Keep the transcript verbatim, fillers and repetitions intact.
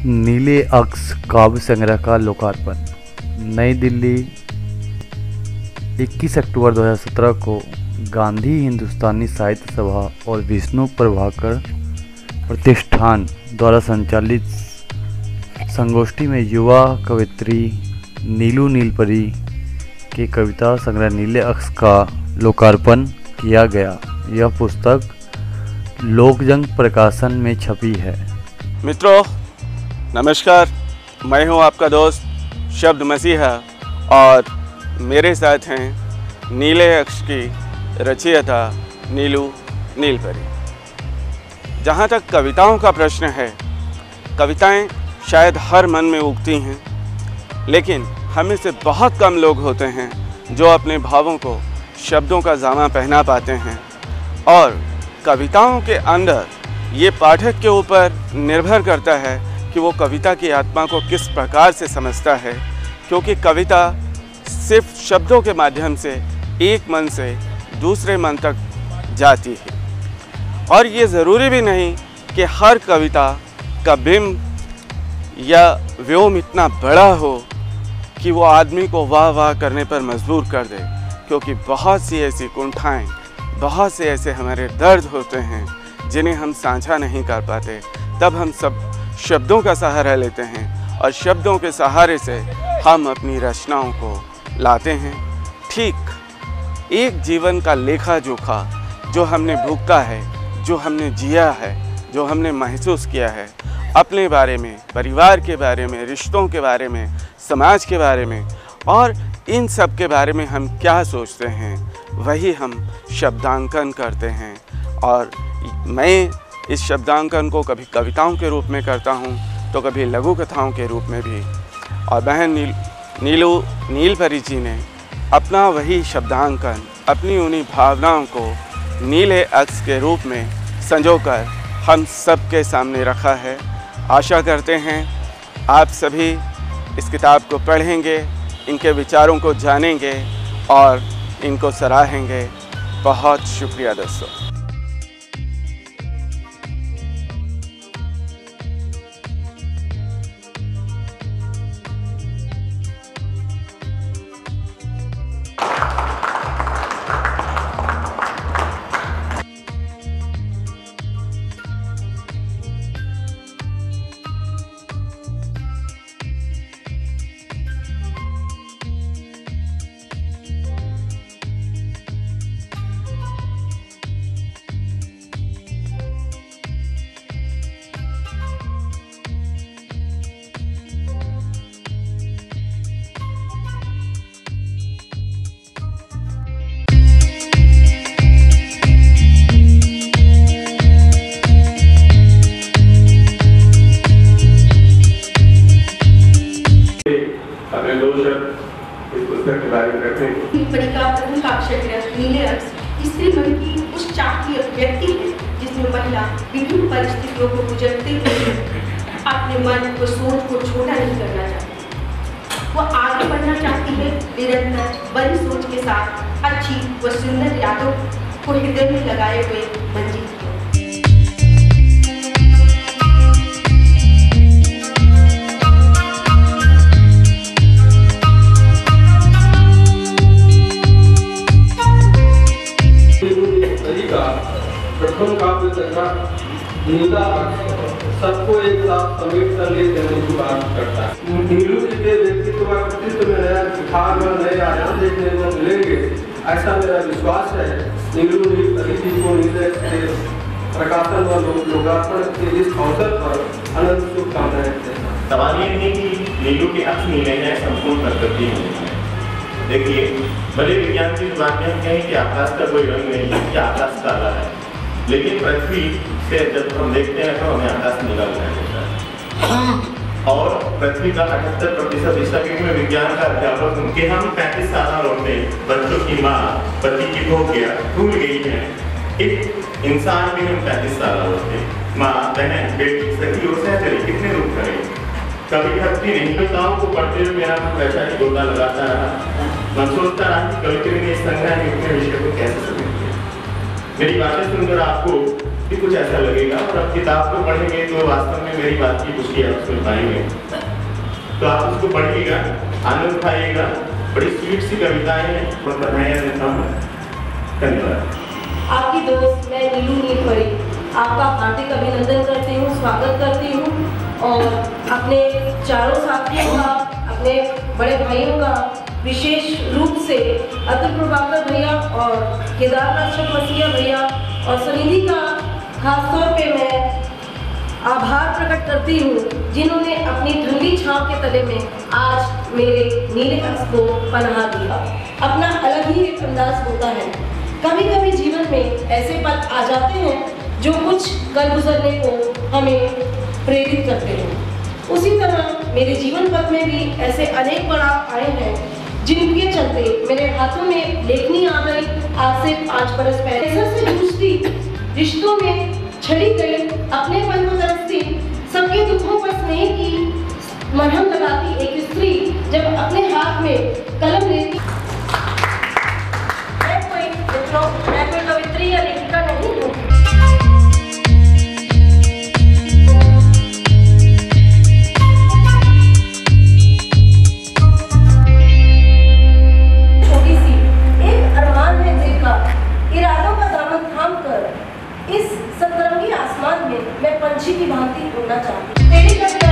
नीले अक्ष काव्य संग्रह का लोकार्पण। नई दिल्ली इक्कीस अक्टूबर दो हज़ार सत्रह को गांधी हिंदुस्तानी साहित्य सभा और विष्णु प्रभाकर प्रतिष्ठान द्वारा संचालित संगोष्ठी में युवा कवयित्री नीलू नीलपरी के कविता संग्रह नीले अक्ष का लोकार्पण किया गया। यह पुस्तक लोकजंग प्रकाशन में छपी है। मित्रों नमस्कार, मैं हूं आपका दोस्त शब्द मसीहा और मेरे साथ हैं नीले अक्ष की रचयिता नीलू नीलपरी। जहां तक कविताओं का प्रश्न है, कविताएं शायद हर मन में उगती हैं, लेकिन हम में से बहुत कम लोग होते हैं जो अपने भावों को शब्दों का जामा पहना पाते हैं। और कविताओं के अंदर ये पाठक के ऊपर निर्भर करता है कि वो कविता की आत्मा को किस प्रकार से समझता है, क्योंकि कविता सिर्फ शब्दों के माध्यम से एक मन से दूसरे मन तक जाती है। और ये ज़रूरी भी नहीं कि हर कविता का बिंब या व्योम इतना बड़ा हो कि वो आदमी को वाह वाह करने पर मजबूर कर दे, क्योंकि बहुत सी ऐसी कुंठाएं, बहुत से ऐसे हमारे दर्द होते हैं जिन्हें हम साझा नहीं कर पाते। तब हम सब शब्दों का सहारा लेते हैं और शब्दों के सहारे से हम अपनी रचनाओं को लाते हैं। ठीक एक जीवन का लेखा जोखा जो हमने भुगता है, जो हमने जिया है, जो हमने महसूस किया है, अपने बारे में, परिवार के बारे में, रिश्तों के बारे में, समाज के बारे में, और इन सब के बारे में हम क्या सोचते हैं, वही हम शब्दांकन करते हैं। और मैं इस शब्दांकन को कभी कविताओं के रूप में करता हूँ तो कभी लघु कथाओं के रूप में भी। और बहन नील नीलू नीलपरी जी ने अपना वही शब्दांकन, अपनी उन्हीं भावनाओं को नीले अक्ष के रूप में संजोकर हम सबके सामने रखा है। आशा करते हैं आप सभी इस किताब को पढ़ेंगे, इनके विचारों को जानेंगे और इनको सराहेंगे। बहुत शुक्रिया दोस्तों। नीलपरी का प्रथम काव्य संग्रह नीले अक्ष स्त्री मन की उस चाह की अभिव्यक्ति है जिसमें महिला विभिन्न परिस्थितियों को गुजरते हुए अपने मन को, सोच को छोटा नहीं करना चाहती। वो आगे बढ़ना चाहती है निरंतर बड़ी सोच के साथ, अच्छी व सुंदर यादों को हृदय में लगाए हुए मंजिल की। प्रथम काव्य संग्रह नीला अक्ष सबको एक साथ समेट कर ले जाने की बात करता है। नीलू जी के व्यक्तित्व व कृतित्व में नया सुधार व नए आयाम देखने को मिलेंगे, ऐसा मेरा विश्वास है। नीलू नीलपरी जी को नीले के प्रकाशन व लोकार्पण के इस अवसर पर अनंत शुभकामनाएं देता हूं। सवाल ये नहीं कि नीलू के अक्ष नीले हैं, संपूर्ण प्रकृति में। देखिए, भले विज्ञान की बात में हम कहें कि आकाश का कोई रंग नहीं है, कि आकाश काला है, लेकिन पृथ्वी से जब हम देखते हैं तो हमें आकाश नीला दिखाई देता है। और पृथ्वी का अठहत्तर प्रतिशत हिस्सा, क्योंकि मैं विज्ञान का अध्यापक हूँ, कि हम पैंतीस साल होते बच्चों की माँ पति की हो गया भूल गई है। एक इंसान भी हम पैंतीस साल होते, माँ बहन बेटी सही हो से चले कितने दुख करें। कभी हफ्ती नहीं कविताओं को पढ़ते हुए मेरा मन वैसा ही गोला लगाता रहा। मैं सोचता रहा कि कविता ने इस संग्रह में अपने विषय को कैसे समझते। मेरी बातें सुनकर आपको कि कुछ ऐसा लगेगा। और अब किताब को पढ़ेंगे तो वास्तव में मेरी बात की पुष्टि आप सुन पाएंगे। तो आप उसको पढ़िएगा, आनंद उठाइएगा। बड़ी स्वीट सी कविताएं हैं, मैं बधाइयाँ देता हूँ। धन्यवाद। आपकी दोस्त मैं नीलू नीलपरी आपका हार्दिक अभिनंदन करती हूँ, स्वागत करती हूँ और अपने चारों साथियों का, अपने बड़े भाइयों का विशेष रूप से अतुल प्रभाकर भैया और केदारनाथ मसीहा भैया और सनिधि का खासतौर पे मैं आभार प्रकट करती हूँ, जिन्होंने अपनी ठंडी छांव के तले में आज मेरे नीले अक्ष को पनाह दिया। अपना अलग ही एक अंदाज होता है। कभी कभी जीवन में ऐसे पल आ जाते हैं जो कुछ कर गुजरने को हमें प्रेरित करते हैं। उसी तरह मेरे जीवन पथ में भी ऐसे अनेक पड़ाव आए हैं जिनके चलते मेरे हाथों में लेखनी आ गई। आज से पाँच बरस पहले से जूझती, रिश्तों में छड़ी गई, अपने पन को तरसती, सबके दुखों पर स्नेह की मरहम लगाती एक स्त्री जब अपने हाथ में कलम लेती। मैं कोई मैं कोई कवित्री या लेखिका नहीं हूँ। छोटी सी एक अरमान है दिल का, इरादों का दामन थाम कर इस सतरंगी आसमान में मैं पंछी की भांति उड़ना चाहती हूँ। तेरी